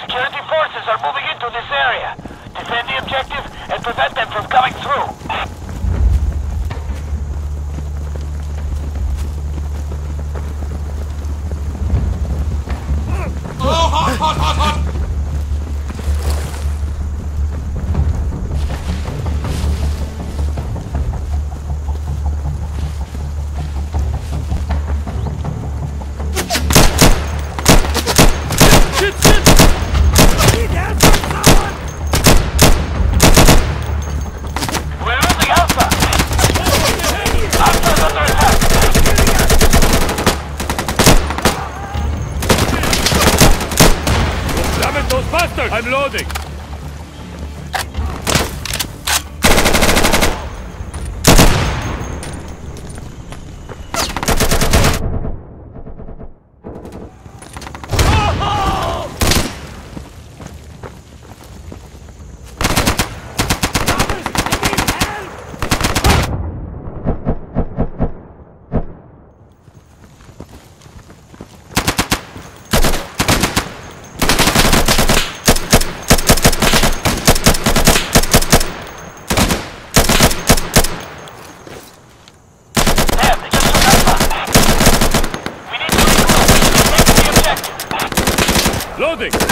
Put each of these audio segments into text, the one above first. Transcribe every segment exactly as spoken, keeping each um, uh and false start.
Security forces are moving into this area. Defend the objective and prevent them from coming through. Oh, hot, hot, hot, hot! I'm loading! Loading! Turn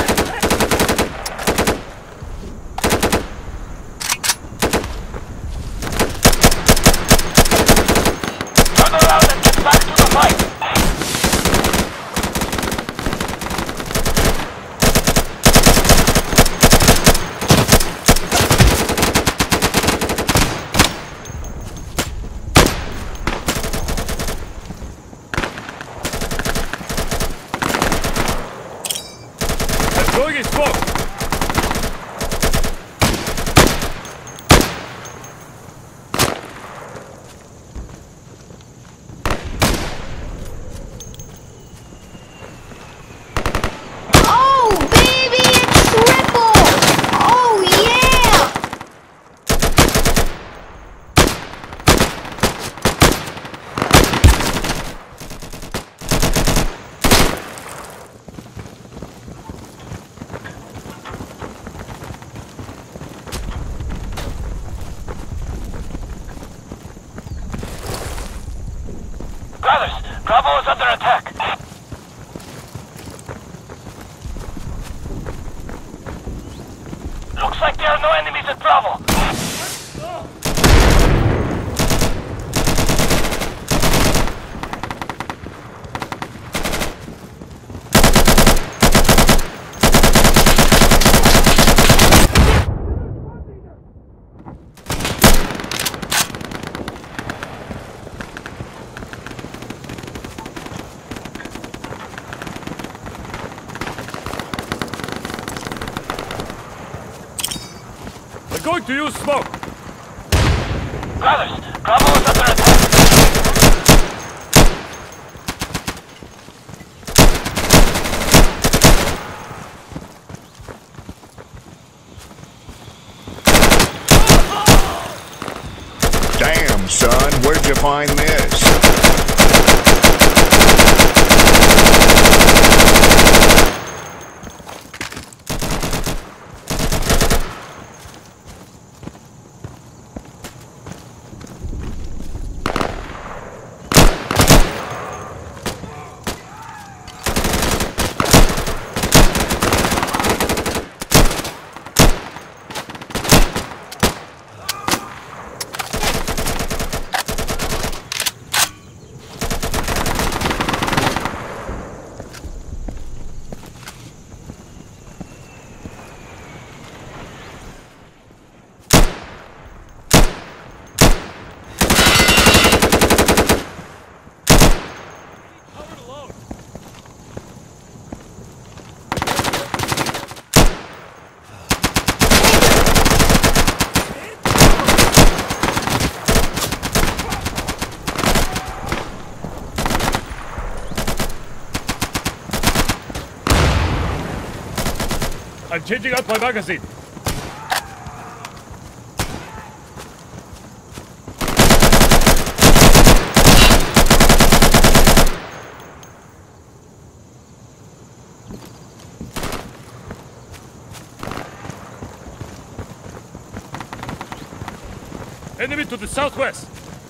around and get back to the fight! Going in smoke! Oh, baby, it's triple! Oh, yeah! Brothers, Bravo is under attack. Looks like there are no enemies at Bravo. We're going to use smoke! Brothers, Bravo is under attack. Damn, son, where'd you find this? I'm changing out my magazine. Enemy to the southwest.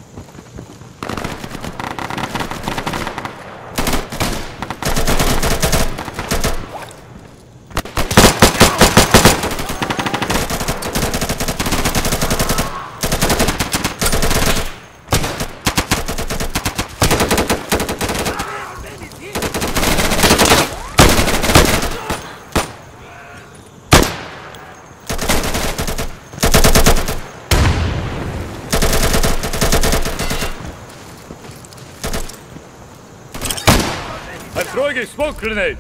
I'm throwing a smoke grenade.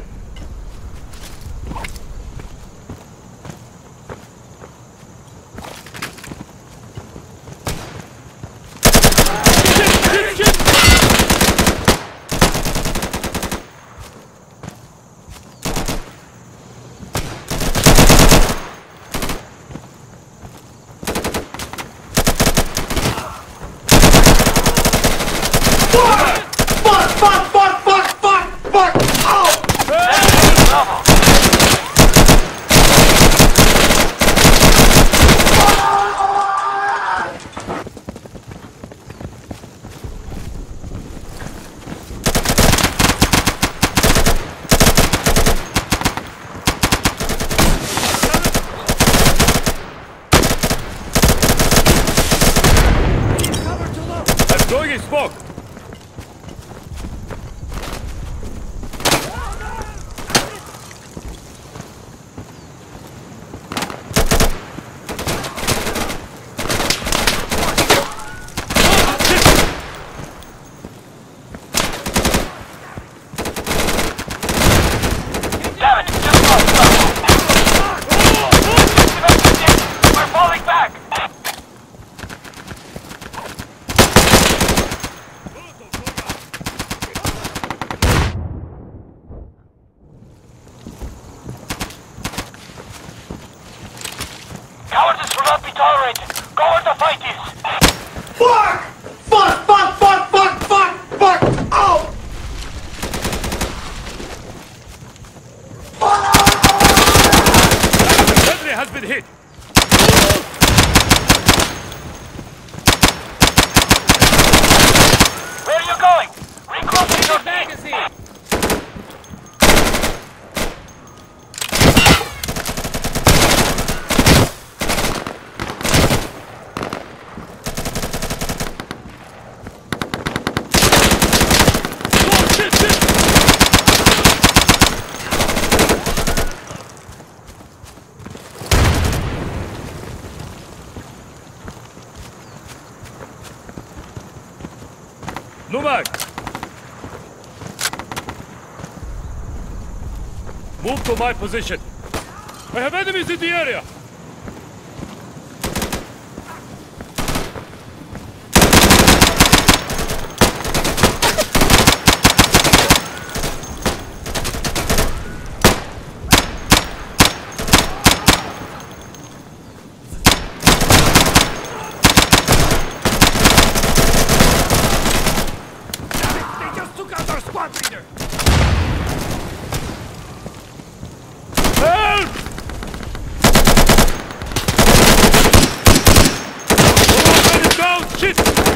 Shit, shit, shit. Fuck, fuck, fuck, fuck, fuck, fuck! Oh! Bravo. I'm throwing a smoke. Damn it, just lost. We're falling back. Cowardice will not be tolerated. Go where the fight is. Fuck! Fuck, fuck, fuck, fuck, fuck, fuck! Oh! Sentry has been hit. Where are you going? Recrossing your magazine. Oh, shit, shit. No mag. Move to my position. I have enemies in the area. They just took out our squad leader. Help! Oh, man is down! Shit!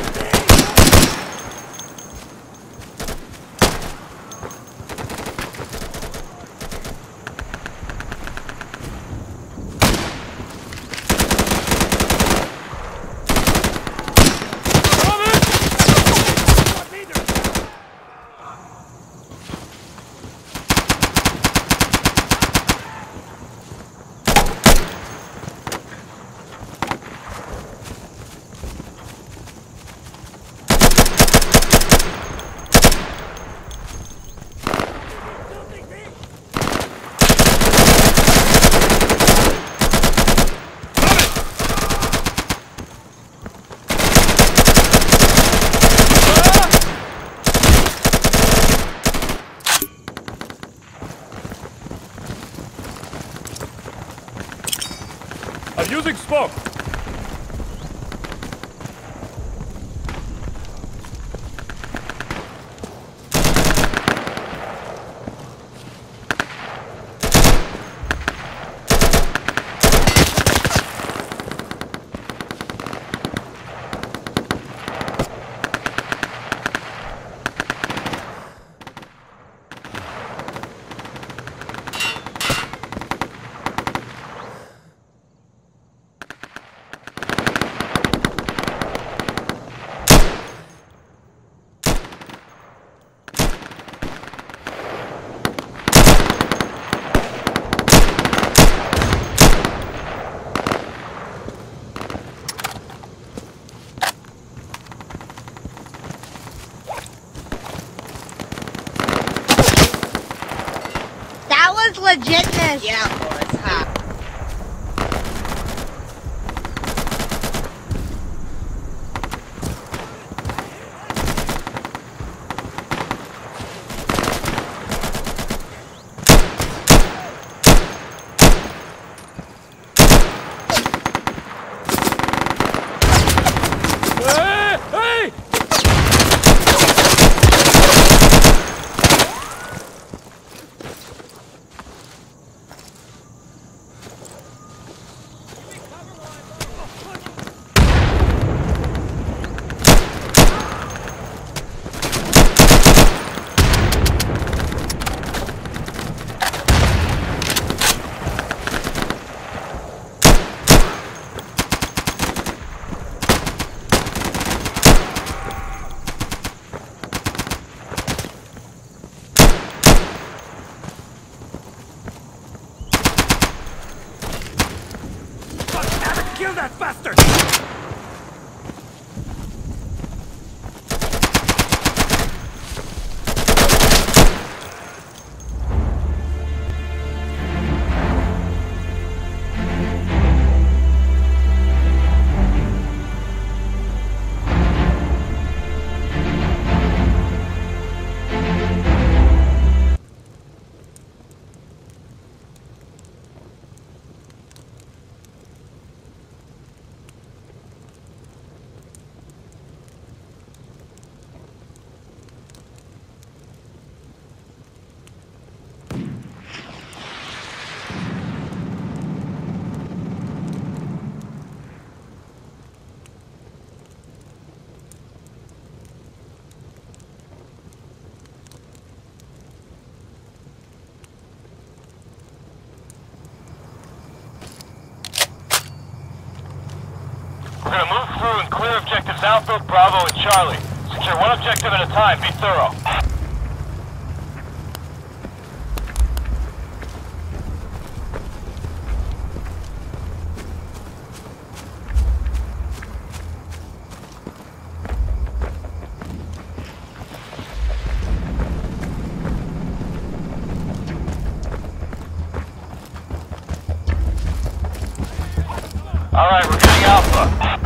I'm using smoke. was legitness. Yeah, it was, huh? Hey! Hey! Kill that bastard! We're gonna move through and clear objectives Alpha, Bravo, and Charlie. Secure one objective at a time. Be thorough. All right, we're getting Alpha.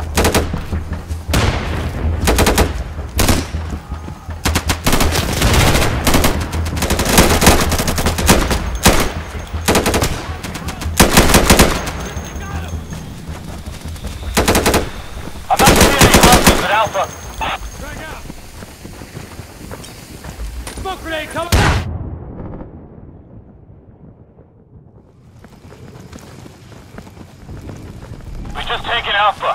I'm not seeing any hostiles at Alpha. Drag out! Smoke grenade coming out! We just taken Alpha.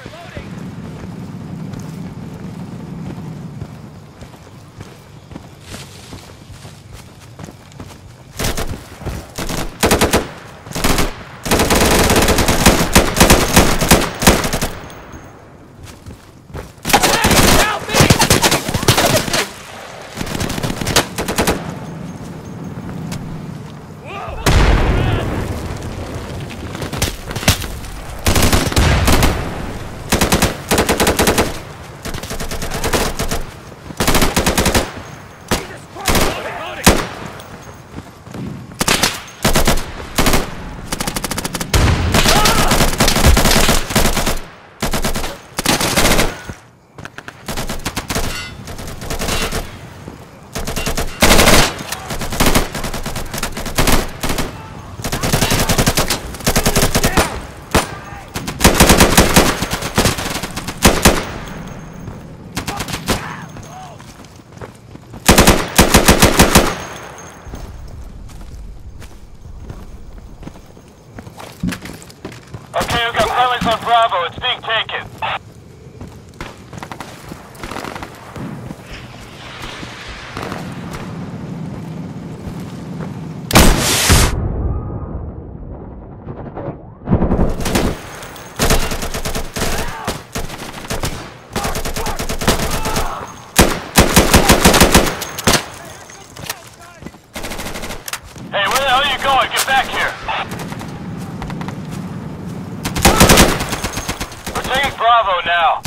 Okay, we've got friendlies on Bravo. It's being taken. Hey, where the hell are you going? Get back here. We're taking Bravo now.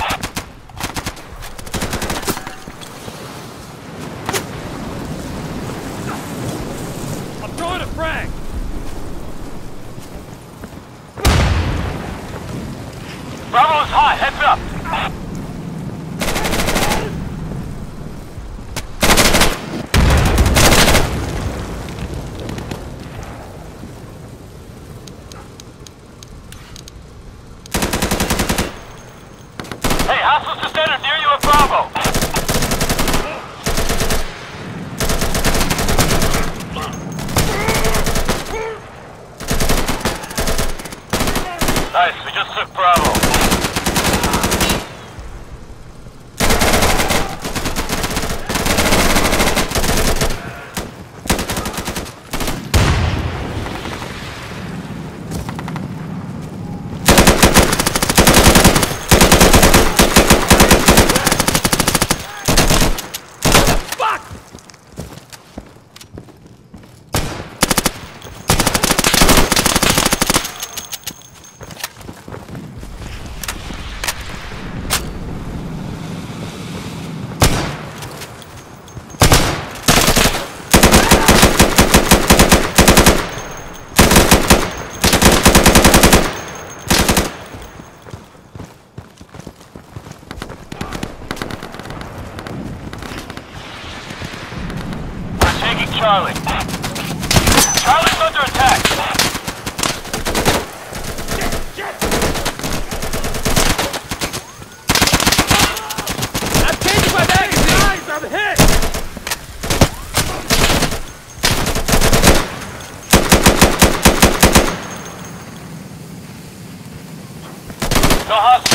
I'm throwing a frag! hostiles descended near you at Bravo. Nice, we just took Bravo. Charlie. Charlie's under attack. I'm changing my magazine! I'm hit! No hostiles.